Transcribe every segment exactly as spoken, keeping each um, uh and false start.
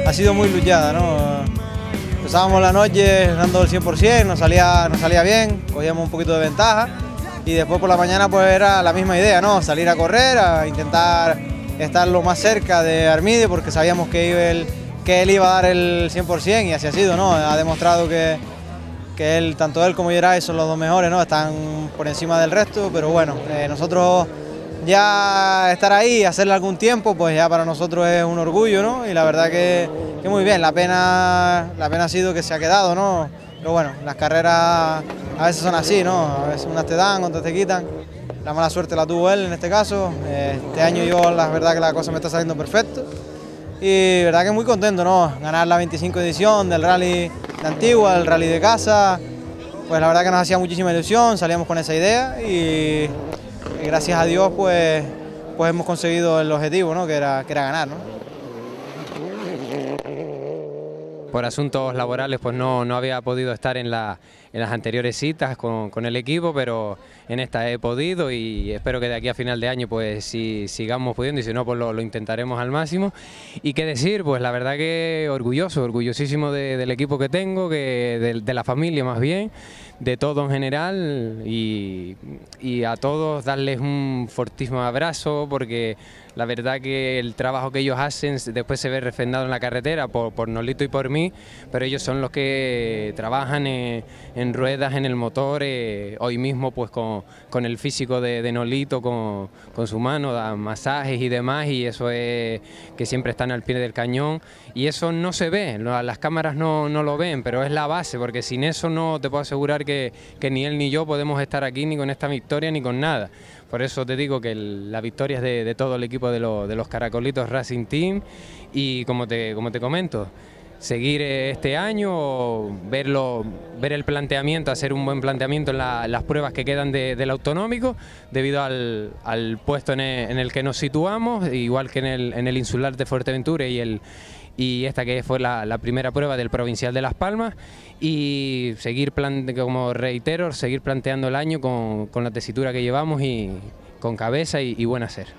ha sido muy luchada, ¿no? Empezábamos la noche dando el cien por cien, nos salía, nos salía bien, cogíamos un poquito de ventaja y después por la mañana pues era la misma idea, ¿no? Salir a correr, a intentar estar lo más cerca de Armide porque sabíamos que él, que él iba a dar el cien por cien y así ha sido, ¿no? Ha demostrado que, que él, tanto él como Geray son los dos mejores, ¿no? Están por encima del resto, pero bueno, eh, nosotros ya estar ahí, hacerle algún tiempo, pues ya para nosotros es un orgullo, ¿no? Y la verdad que, que muy bien, la pena, la pena ha sido que se ha quedado, ¿no? Pero bueno, las carreras a veces son así, ¿no? A veces unas te dan, otras te quitan. La mala suerte la tuvo él en este caso. Este año yo la verdad que la cosa me está saliendo perfecto. Y verdad que muy contento, ¿no? Ganar la veinticinco edición del rally de Antigua, el rally de casa, pues la verdad que nos hacía muchísima ilusión, salíamos con esa idea y, y gracias a Dios pues, pues hemos conseguido el objetivo, ¿no? Que era, que era ganar, ¿no? Por asuntos laborales pues no, no había podido estar en, la, en las anteriores citas con, con el equipo, pero en esta he podido y espero que de aquí a final de año pues si sigamos pudiendo y si no pues lo, lo intentaremos al máximo. Y qué decir, pues la verdad que orgulloso, orgullosísimo de, del equipo que tengo, que de, de la familia más bien, de todo en general y, y a todos darles un fortísimo abrazo porque la verdad que el trabajo que ellos hacen después se ve refrendado en la carretera por, por Nolito y por mí, pero ellos son los que trabajan en, en ruedas, en el motor, eh, hoy mismo pues con, con el físico de, de Nolito, con, con su mano, dan masajes y demás y eso es que siempre están al pie del cañón y eso no se ve, las cámaras no, no lo ven, pero es la base porque sin eso no te puedo asegurar que, que ni él ni yo podemos estar aquí ni con esta victoria ni con nada. Por eso te digo que el, la victoria es de, de todo el equipo de, lo, de los Caracolitos Racing Team y como te, como te comento, seguir este año, verlo, ver el planteamiento, hacer un buen planteamiento en, la, en las pruebas que quedan de, del autonómico debido al, al puesto en el, en el que nos situamos, igual que en el, en el insular de Fuerteventura y el y esta que fue la, la primera prueba del Provincial de Las Palmas y seguir, plan, como reitero, seguir planteando el año con, con la tesitura que llevamos y con cabeza y, y buen hacer.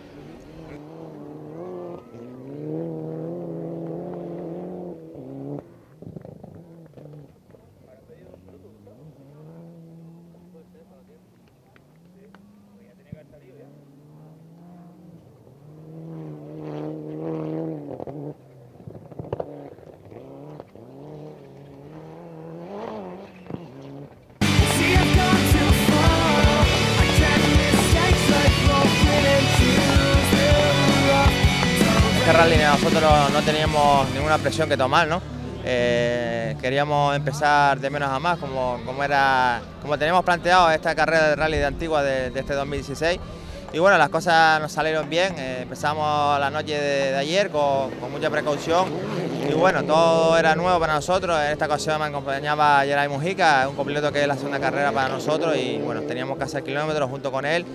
Este rally nosotros no, no teníamos ninguna presión que tomar, ¿no? Eh, queríamos empezar de menos a más, como, como, era, como teníamos planteado esta carrera de rally de Antigua de, de este dos mil dieciséis. Y bueno, las cosas nos salieron bien, eh, empezamos la noche de, de ayer con, con mucha precaución y bueno, todo era nuevo para nosotros. En esta ocasión me acompañaba Geray Mujica, un copiloto que es la segunda carrera para nosotros y bueno, teníamos que hacer kilómetros junto con él.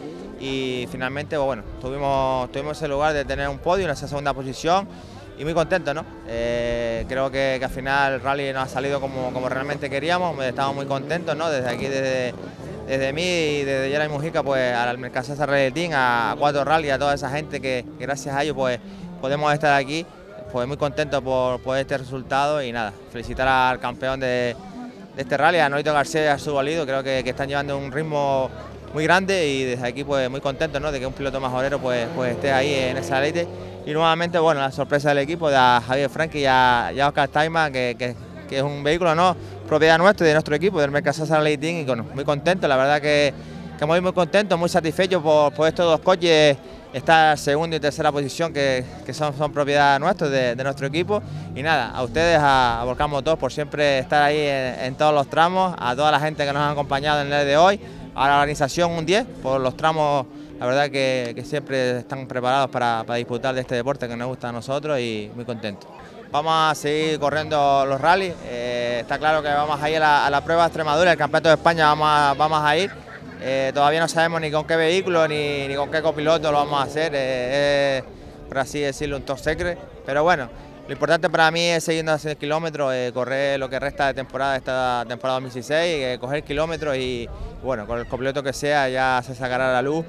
Y finalmente, pues bueno, tuvimos, tuvimos ese lugar de tener un podio en esa segunda posición y muy contentos, ¿no? Eh, creo que, que al final el rally nos ha salido como, como realmente queríamos, estamos muy contentos, ¿no? Desde aquí, desde, desde mí y desde Geray Mujica, pues al Mercasasa Rally Team, a Cuatro Rally, a toda esa gente que, que gracias a ellos pues podemos estar aquí, pues muy contentos por, por este resultado y nada, felicitar al campeón de, de este rally, a Nolito García y a su bolido, creo que, que están llevando un ritmo muy grande y desde aquí pues muy contento, ¿no? De que un piloto majorero pues, pues esté ahí en esa elite y nuevamente bueno la sorpresa del equipo de a Javier Franqui y a, y a Oscar Taima que, que, que es un vehículo no propiedad nuestra de nuestro equipo del Mercasasa Rally Team y bueno, muy contento, la verdad que, que muy muy contentos, muy satisfechos por, por estos dos coches, esta segunda y tercera posición que, que son, son propiedad nuestra de, de nuestro equipo y nada, a ustedes, a, a Volcán Motor por siempre estar ahí en, en todos los tramos, a toda la gente que nos ha acompañado en el día de hoy, a la organización un diez por los tramos, la verdad que, que siempre están preparados para, para disfrutar de este deporte que nos gusta a nosotros y muy contentos. Vamos a seguir corriendo los rallies, eh, está claro que vamos a ir a la, a la prueba de Extremadura, el Campeonato de España vamos a, vamos a ir, eh, todavía no sabemos ni con qué vehículo ni, ni con qué copiloto lo vamos a hacer, eh, es, por así decirlo, un top secret, pero bueno. Lo importante para mí es seguir haciendo kilómetros, eh, correr lo que resta de temporada, esta temporada dos mil dieciséis, eh, coger kilómetros y bueno, con el copiloto que sea ya se sacará a la luz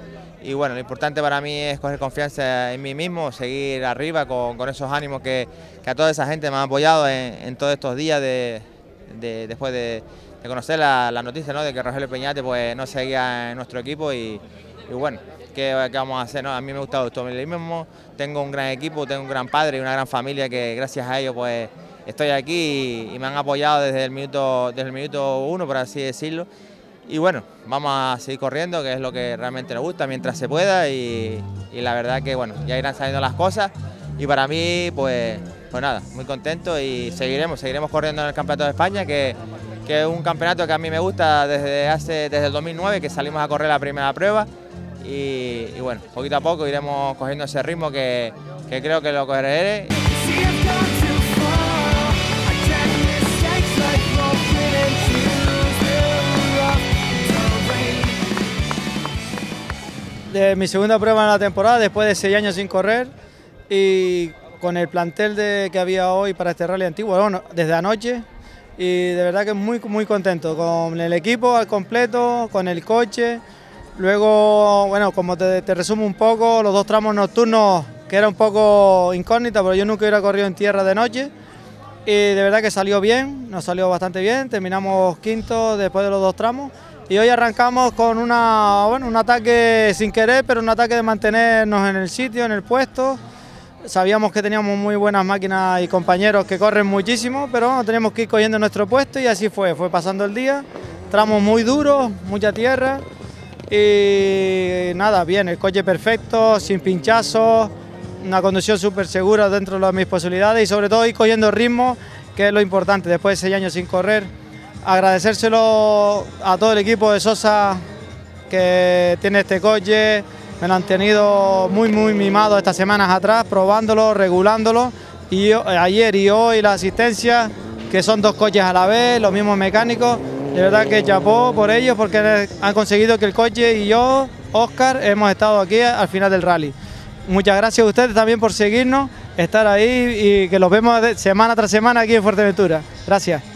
y bueno, lo importante para mí es coger confianza en mí mismo, seguir arriba con, con esos ánimos que, que a toda esa gente me ha apoyado en, en todos estos días de, de, después de, de conocer la, la noticia, ¿no?, de que Rogelio Peñate pues, no seguía en nuestro equipo y, y bueno, ¿qué, qué vamos a hacer, ¿no? A mí me ha gustado esto mismo, tengo un gran equipo, tengo un gran padre y una gran familia que gracias a ellos pues estoy aquí y, y me han apoyado desde el minuto, desde el minuto uno, por así decirlo. Y bueno, vamos a seguir corriendo, que es lo que realmente nos gusta, mientras se pueda y, y la verdad que bueno, ya irán saliendo las cosas y para mí pues, pues nada, muy contento y seguiremos, seguiremos corriendo en el Campeonato de España, que, que es un campeonato que a mí me gusta desde, hace, desde el dos mil nueve, que salimos a correr la primera prueba y, y bueno, poquito a poco iremos cogiendo ese ritmo que, que creo que lo cogeré. De mi segunda prueba en la temporada, después de seis años sin correr y con el plantel de, que había hoy para este rally antiguo, bueno, desde anoche, y de verdad que muy, muy contento con el equipo al completo, con el coche. Luego, bueno, como te, te resumo un poco, los dos tramos nocturnos, que era un poco incógnita, pero yo nunca hubiera corrido en tierra de noche, y de verdad que salió bien, nos salió bastante bien, terminamos quinto después de los dos tramos. Y hoy arrancamos con una, bueno, un ataque sin querer, pero un ataque de mantenernos en el sitio, en el puesto. Sabíamos que teníamos muy buenas máquinas y compañeros que corren muchísimo, pero bueno, teníamos que ir cogiendo nuestro puesto y así fue. Fue pasando el día, tramos muy duros, mucha tierra y nada, bien, el coche perfecto, sin pinchazos, una conducción súper segura dentro de mis posibilidades y sobre todo ir cogiendo ritmo, que es lo importante después de seis años sin correr. Agradecérselo a todo el equipo de Sosa que tiene este coche, me lo han tenido muy muy mimado estas semanas atrás, probándolo, regulándolo, y yo, ayer y hoy la asistencia, que son dos coches a la vez, los mismos mecánicos, de verdad que chapó por ellos porque han conseguido que el coche y yo, Óscar, hemos estado aquí al final del rally. Muchas gracias a ustedes también por seguirnos, estar ahí y que los vemos semana tras semana aquí en Fuerteventura. Gracias.